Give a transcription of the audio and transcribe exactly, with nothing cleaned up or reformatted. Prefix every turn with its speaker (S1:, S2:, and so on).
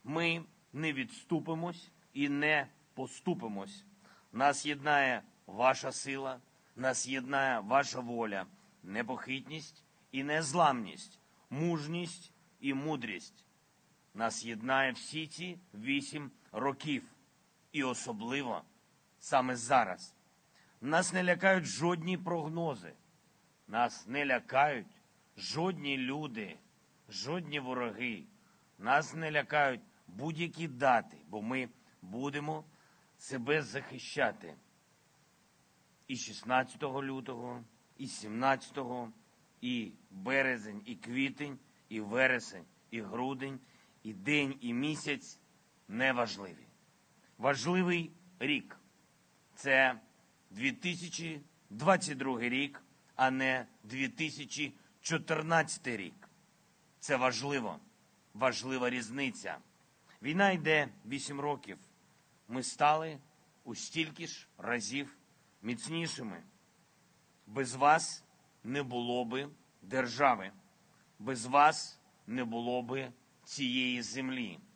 S1: Ми не відступимось і не поступимось. Нас єднає ваша сила, нас єднає ваша воля, непохитність і незламність, мужність і мудрість. Нас єднає всі ці вісім років. І особливо саме зараз. Нас не лякають жодні прогнози. Нас не лякають жодні люди, жодні вороги. Нас не лякають будь-які дати, бо ми будемо себе захищати. І шістнадцятого лютого, і сімнадцятого, і березень, і квітень, і вересень, і грудень, і день, і місяць неважливі. Важливий рік – це дві тисячі двадцять другий рік, а не дві тисячі чотирнадцятий рік. Це важливо, важлива різниця. Війна йде вісім років. Ми стали у стільки ж разів міцнішими. Без вас не було би держави. Без вас не було би цієї землі.